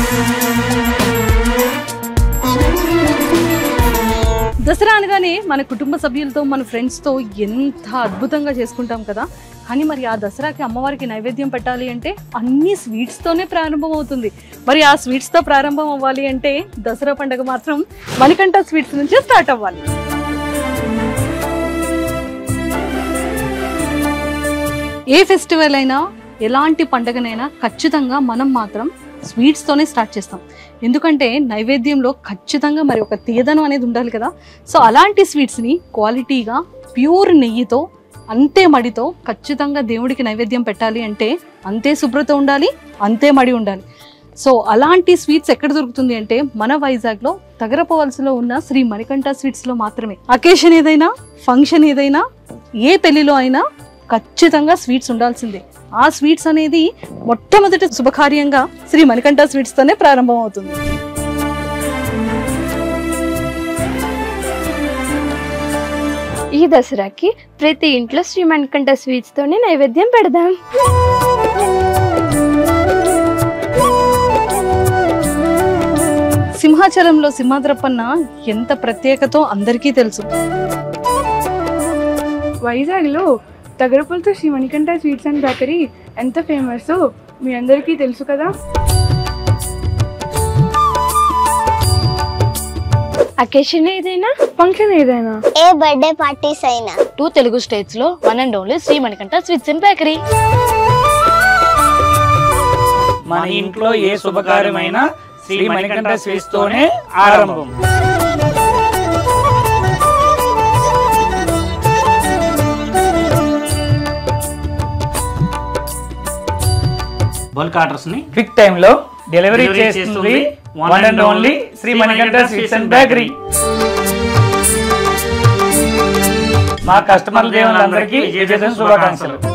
దసరా అనగానే మన కుటుంబ సభ్యులతో మన ఫ్రెండ్స్తో ఎంత అద్భుతంగా చేసుకుంటాం కదా. కానీ మరి ఆ దసరాకి అమ్మవారికి నైవేద్యం పెట్టాలి అంటే అన్ని స్వీట్స్తోనే ప్రారంభం అవుతుంది. మరి ఆ స్వీట్స్తో ప్రారంభం అవ్వాలి అంటే దసరా పండుగ మాత్రం మణికంఠ స్వీట్స్ నుంచే స్టార్ట్ అవ్వాలి. ఏ ఫెస్టివల్ అయినా ఎలాంటి పండుగనైనా ఖచ్చితంగా మనం మాత్రం స్వీట్స్తోనే స్టార్ట్ చేస్తాం. ఎందుకంటే నైవేద్యంలో ఖచ్చితంగా మరి ఒక తీయదనం అనేది ఉండాలి కదా. సో అలాంటి స్వీట్స్ని క్వాలిటీగా ప్యూర్ నెయ్యితో అంతే మడితో ఖచ్చితంగా దేవుడికి నైవేద్యం పెట్టాలి అంటే అంతే శుభ్రత ఉండాలి, అంతే మడి ఉండాలి. సో అలాంటి స్వీట్స్ ఎక్కడ దొరుకుతుంది అంటే మన వైజాగ్లో తగరపవలసలో ఉన్న శ్రీ మణికంఠ స్వీట్స్లో మాత్రమే. అకేషన్ ఏదైనా, ఫంక్షన్ ఏదైనా, ఏ పెళ్లిలో అయినా ఖచ్చితంగా స్వీట్స్ ఉండాల్సిందే. ఆ స్వీట్స్ అనేది మొట్టమొదటి శుభకార్యంగా శ్రీ మణికంఠ స్వీట్స్తోనే ప్రారంభం అవుతుంది. ఈ దసరాకి ప్రతి ఇంట్లో శ్రీ మణికంఠ స్వీట్స్తోనే నైవేద్యం పెడదాం. సింహాచలంలో సింహాద్రప్పన్న ఎంత ప్రత్యేకతో అందరికీ తెలుసు. వైజాగ్లో తగరపల్లితో Shri Manikanta sweets and bakery ఎంత ఫేమస్ మీ అందరికీ తెలుసు కదా. అకేషన్ ఏదైనా, ఫంక్షన్ ఏదైనా, ఏ బర్త్డే పార్టీస్ అయినా 2 తెలుగు స్టేట్స్ లో one and only Shri Manikanta sweets and bakery. మన ఇంట్లో ఏ శుభకార్యమైనా శ్రీ మణికంఠ స్వీట్స్ తోనే ఆరంభం. బల్క్ ఆర్డర్స్ ని క్విక్ టైమ్ లో డెలివరీ చేస్తుంది one and only Shri Manikanta sweets and bakery. మా కస్టమర్ దేవులందరికీ విజయదశమి శుభాకాంక్షలు.